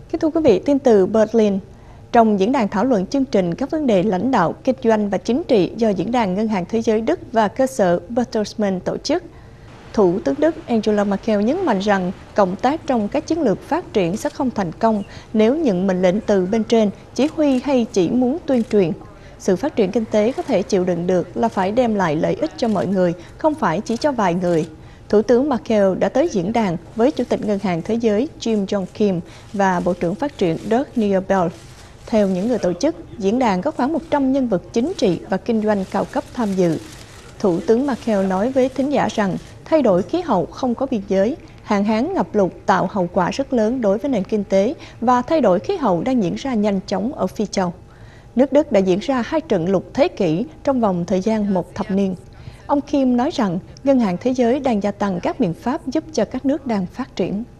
Kính thưa quý vị, tin từ Berlin. Trong diễn đàn thảo luận chương trình các vấn đề lãnh đạo, kinh doanh và chính trị do Diễn đàn Ngân hàng Thế giới Đức và cơ sở Bertelsmann tổ chức, Thủ tướng Đức Angela Merkel nhấn mạnh rằng cộng tác trong các chiến lược phát triển sẽ không thành công nếu những mệnh lệnh từ bên trên, chỉ huy hay chỉ muốn tuyên truyền. Sự phát triển kinh tế có thể chịu đựng được là phải đem lại lợi ích cho mọi người, không phải chỉ cho vài người. Thủ tướng Merkel đã tới diễn đàn với Chủ tịch Ngân hàng Thế giới Jim Yong Kim và Bộ trưởng Phát triển Dirk Nierabel. Theo những người tổ chức, diễn đàn có khoảng 100 nhân vật chính trị và kinh doanh cao cấp tham dự. Thủ tướng Merkel nói với thính giả rằng thay đổi khí hậu không có biên giới, hạn hán ngập lụt tạo hậu quả rất lớn đối với nền kinh tế và thay đổi khí hậu đang diễn ra nhanh chóng ở Phi Châu. Nước Đức đã diễn ra 2 trận lụt thế kỷ trong vòng thời gian 1 thập niên. Ông Kim nói rằng Ngân hàng Thế giới đang gia tăng các biện pháp giúp cho các nước đang phát triển.